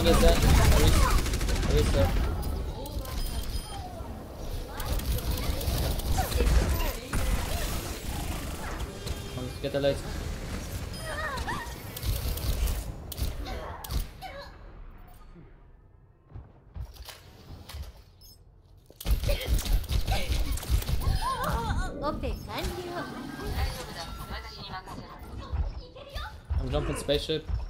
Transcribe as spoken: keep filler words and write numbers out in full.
Someone is dead. Where is there? Let's get the lights. I'm jumping spaceship.